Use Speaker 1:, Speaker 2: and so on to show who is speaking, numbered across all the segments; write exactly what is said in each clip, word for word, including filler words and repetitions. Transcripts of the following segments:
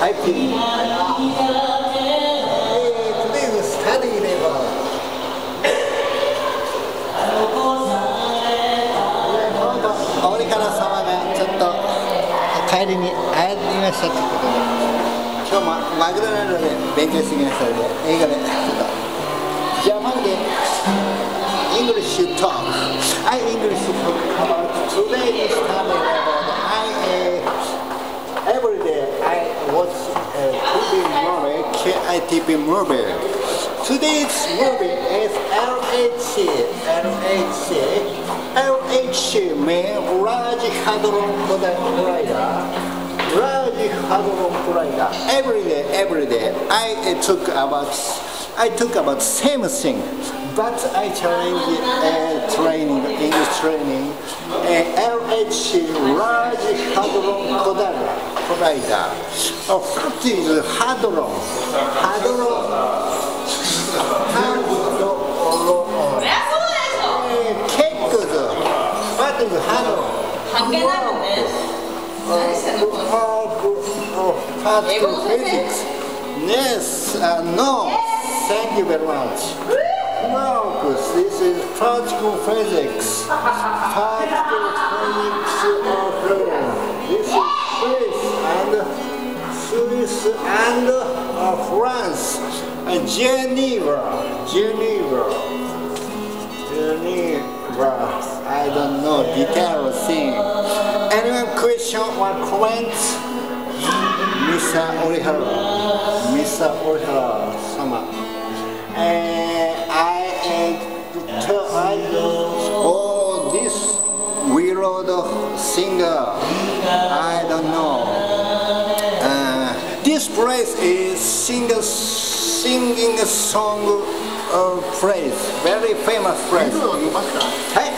Speaker 1: I think. Today is study level. 俺から様がちょっと帰りに会いましたということで、今日もマクドナルドで勉強してきましたので、英語でちょっとジャパンで English talk. I English talk about today's study level. I uh, every day I watch a T V movie, K I T V movie. Today's movie is L H C. L H C. L H C means Large Hadron Collider. Large Hadron Collider. Every day, every day, I uh, took about, I took about same thing, but I challenge uh, training, English training. Uh, L H C, Large Hadron Collider. Collider. Uh, what is hadron? Hadron. Particle physics. Yes, uh, no. Thank you very much. No, this is particle physics. Particle physics of this is Swiss and Swiss and uh, France. Uh, Geneva. Geneva. Geneva. I don't know detail thing. Anyone question or comments? Mister Orihara, Mister Orihara sama. Uh, I uh, tell I oh this weird singer. I don't know. Uh, this place is singer singing a song uh, place, very famous place. Hey.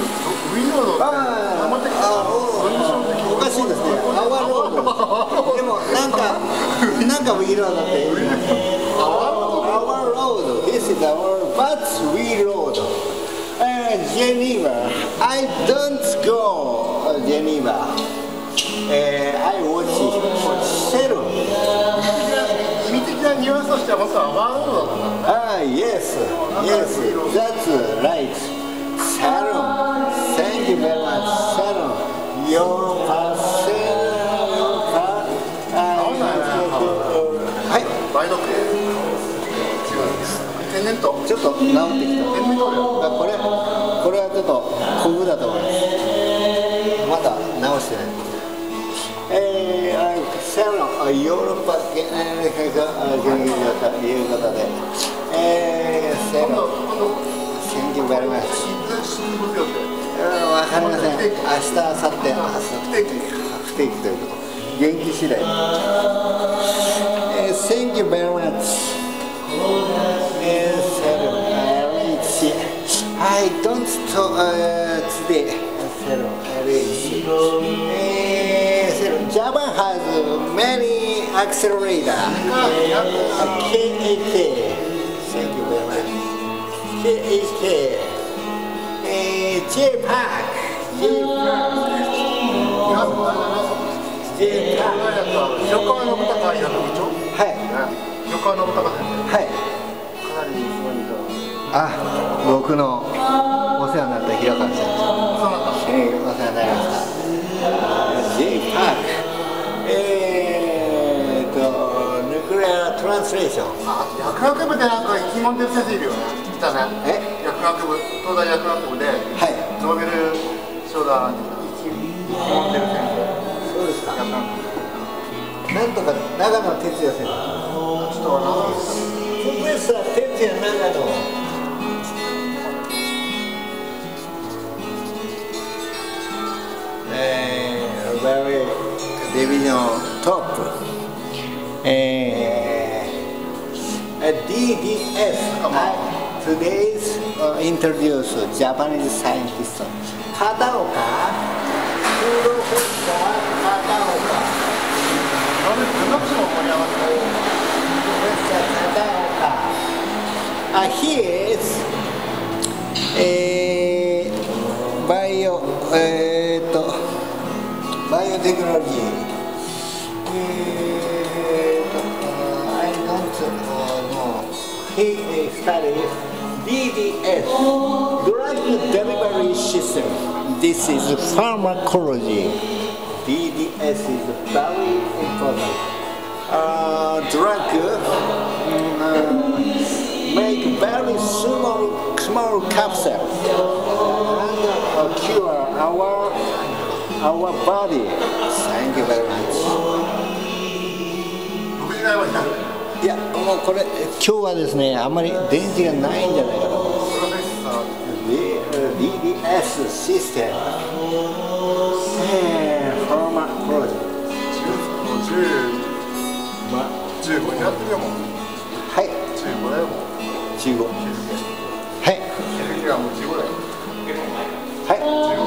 Speaker 1: おかしいですね。アワーロード。でもなんかなんかウィーロードって言う。アワーロード。This is our but we road. Geneva. I don't go Geneva. I watch Serum. 意味的なニュアンスとしては本当はアワーロードだったんだ。Ah yes, yes, that's right. Serum. Thank you very much, Serum. Your pass, your pass. はい。梅毒。違うんです。天然痘。ちょっと治ってきた。天然痘。これこれはちょっとコブだと思います。まだ治してない。ええ、セロン、ヨーロッパ現役が現役だということで、ええ、セロン。Thank you very much. わかりません。明日、明後日、不定期、不定期ということ。元気次第。えー、Thank you very much. えー、Serum, L H C. I don't talk uh, today. Serum, L H C. えー、Serum. Japan has many accelerators. K A K. Thank you very much. K A K. J-Park, J-Park, J-Park。横川信孝愛の部長。はい。横川信孝さん。はい。かなりすごいと。あ、僕のお世話になった平川先生。そうなんだ。ええ、お世話になりました。J-Park。えーと、ヌクレアトランスレーション。あ、薬学部でなんか生き物てる先生いるよね。いたね。え？薬学部、東大薬学部で、はい、ノーベル賞だ、生き物てる先生。そうですか。薬学部。なんとか長野哲也先生。ちょっと長野。プロフェッサー哲也長野。えー、very division top. えー、D D S。Today's uh, introduce Japanese scientist 片岡プロフェッサー片岡あれ科学者も盛り上がってるプロフェッサー片岡 uh, He is えー、バイオえー、っとバイオテクノロジーえー he uh, studies D D S, Drug Delivery System. This is pharmacology. D D S is very important. Uh, drug uh, make very small, small capsules and uh, cure our our body. Thank you very much. いや、もうこれ今日はですね、あんまり電池がないんじゃないかと思います。ディーディーエス システム、ファーマコロジー。じゅうごになってるよもん。はい。じゅうごだよもん。じゅうご。はい。じゅうごだよ。はい。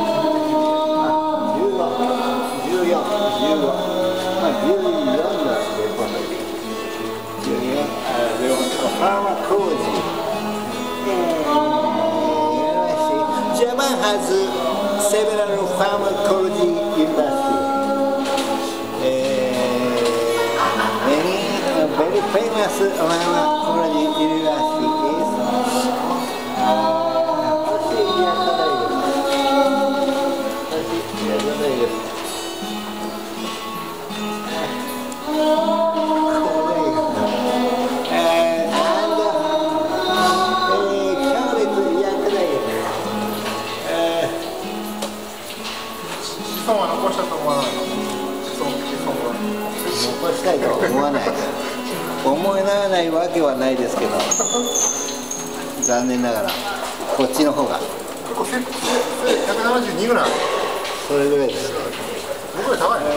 Speaker 1: じゅうご。じゅうよん。じゅうご。まあじゅうよんだということで。じゅうよん。あ、でもファーマコロジー。Japan has several pharmacology universities. Very famous pharmacology university is Australia Australia and Cambridge薬大学。子孫は残したと思わないの？子孫、子孫は残したいとは思わない。思いならないわけはないですけど、残念ながらこっちの方が結構ひゃくななじゅうにぐらい、それぐらいです。僕より高いね。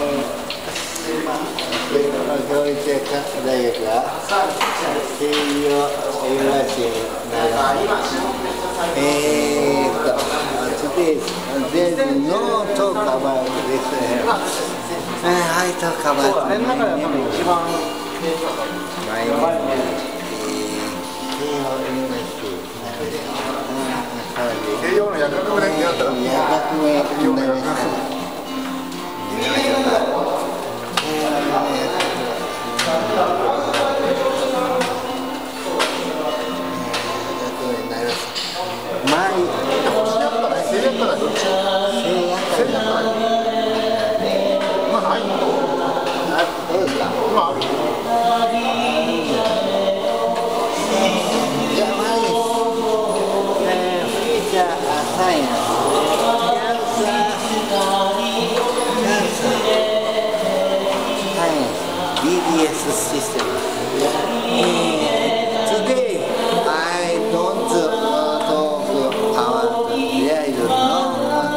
Speaker 1: 教育大学が西洋ユニバーシティになります。えーっと Today there is no talk about this. I talk about my慶応の薬学部で出会ったら薬学部になりました。ディーディーエス system. Today I don't talk about there is no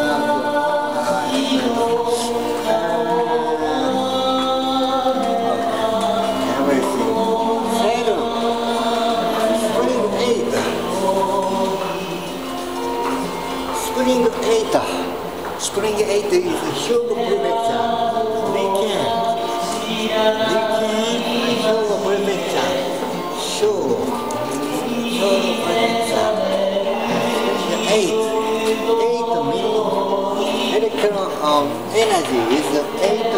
Speaker 1: everything. Spring eight. Spring eight. Spring eight is Hyogo Prefecture. They can. They can Hyogo Prefecture. Show. Hyogo Prefecture. Eight. Eight means electron of energy is eight.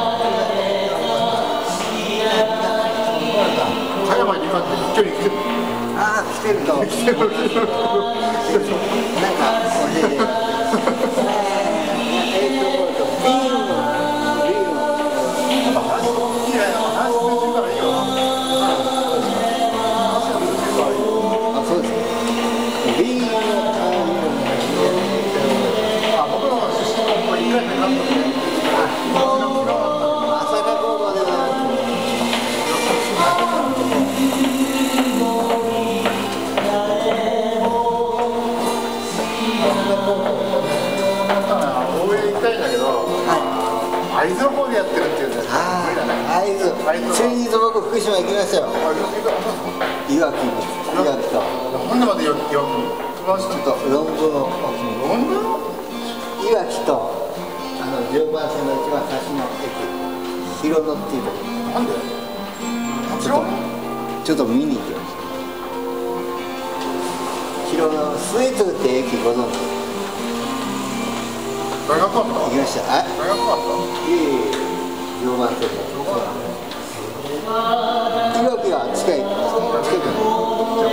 Speaker 1: 葉山に向かって距離来てる。ああ、来てると。来てる。なんか教えて。会津の方でやってるっていうんですか。会津。先日僕福島行きましたよ。いわきに。いわきと。なんでまでいわき？ちょっと論文を。論文？いわきとあの常磐線の一番端の駅広野っていうところ。なんで？ちょっとちょっと見に行きました。広野スイーツって駅ご存知？大学あった？行きました。大学あった？いえいえ、常磐線で。いわきは近い。近く。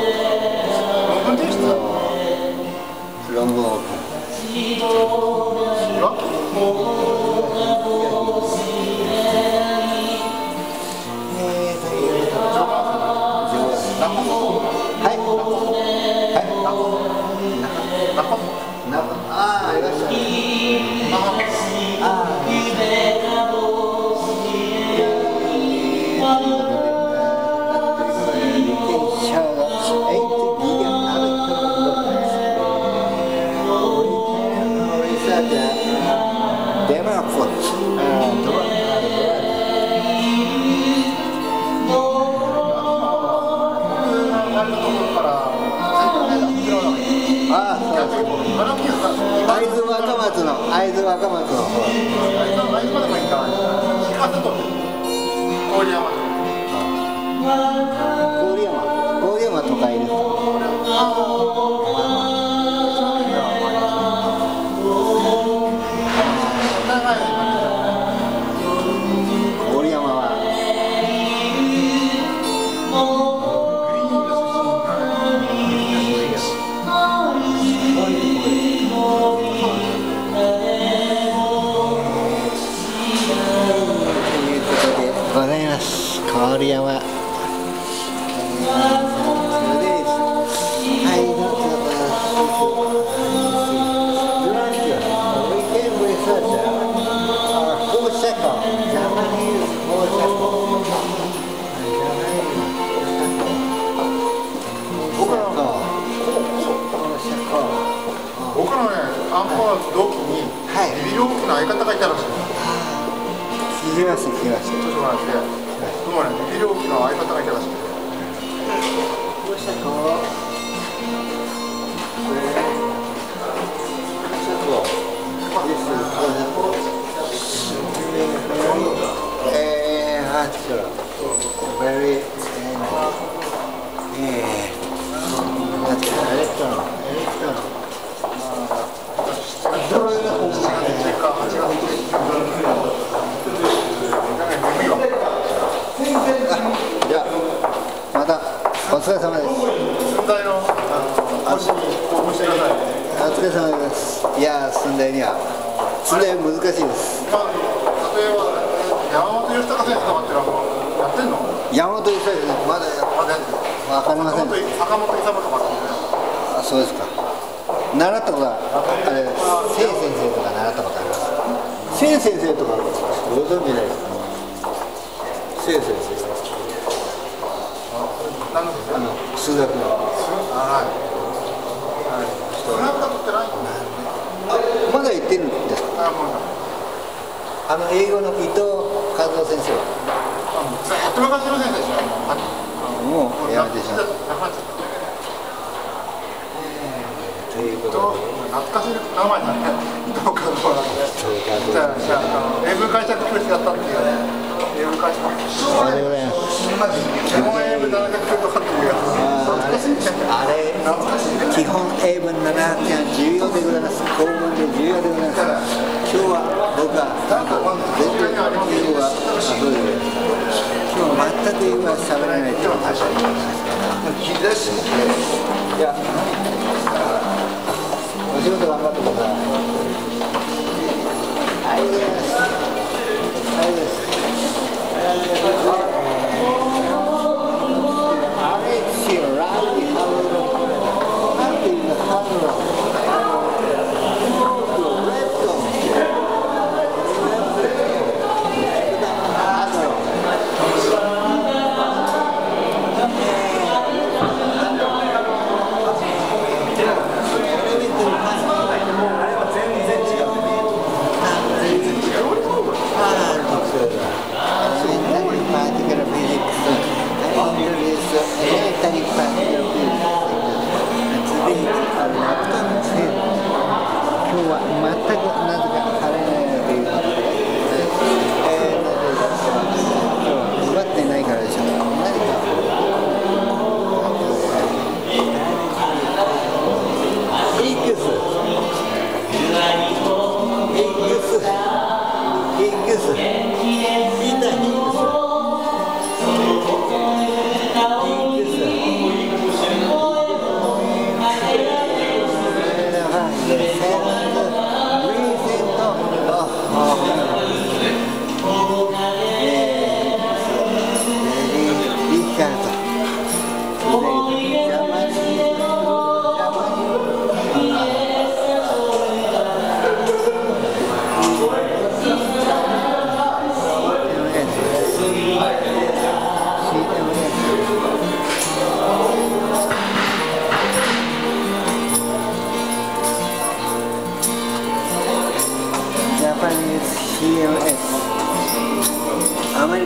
Speaker 1: 会津若松の会津若松の方。会津までも行ったわね。郡山。郡山。郡山都会ですか。郡山は。郡山、
Speaker 2: 僕のね、アンコール同期にビビリ大きな相方がいたらしい。
Speaker 1: 聞きました、聞きました。
Speaker 2: 図書館で、でもね、ビビリ大きな相方がいたらしい。
Speaker 1: えー、あ、very, eh, electron, electron. じゃあまたお疲れ様です。
Speaker 2: 寸大の星に興奮してください。
Speaker 1: お疲れ様です。いや寸大には寸大難しいです。
Speaker 2: まあ、例えば山本義孝先生とかってのはやってんの？
Speaker 1: 山本義孝先生まだ
Speaker 2: まだやってる。
Speaker 1: わかりません。
Speaker 2: 坂本勇とかって
Speaker 1: あ、そうですか。習ったことはあれ、聖先生とか習ったことあります。聖先生とかご存知ないですか？聖先生。
Speaker 2: 何の先生？
Speaker 1: あの数学の。
Speaker 2: はい。習ったことってないの？
Speaker 1: あ、まだ言ってるんですか？
Speaker 2: あ、もう。
Speaker 1: あの英語の伊藤和夫先生は。
Speaker 2: ずっと昔の先生でしょ。
Speaker 1: もうやめてしまった。ということで。
Speaker 2: 懐かしい名前だね。伊藤和夫なんで。じゃあ、じゃあ、英文解釈教室やったっていうね。英文解釈。
Speaker 1: ありがとうございます。
Speaker 2: 基本英文ななひゃくえんとかっていうやつ。
Speaker 1: あれ、基本英文ななひゃくえん重要でございます。公文で重要でございます。今日は僕は全然英語はそうです。今日全く英語は喋れないという話があります。いや、お仕事頑張ってください。ありがとうございます。ありがとうございます。全然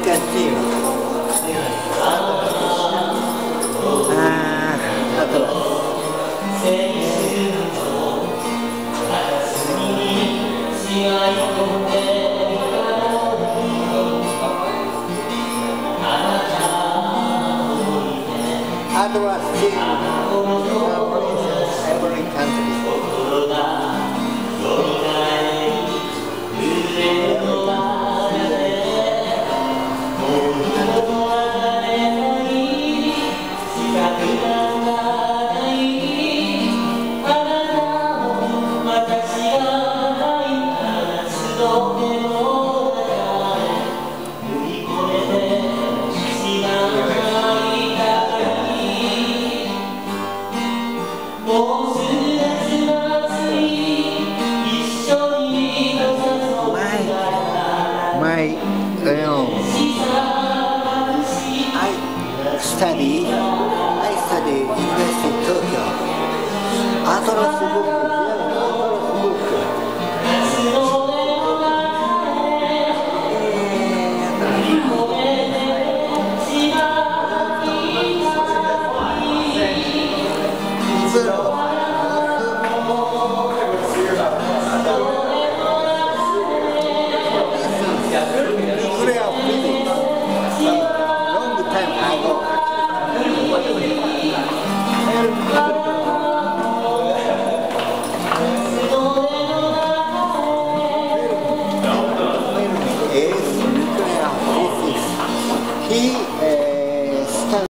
Speaker 1: can see you. Ah, Atlas. Atlas king of every country. My, you know, I study, I study University of Tokyo. Atlas book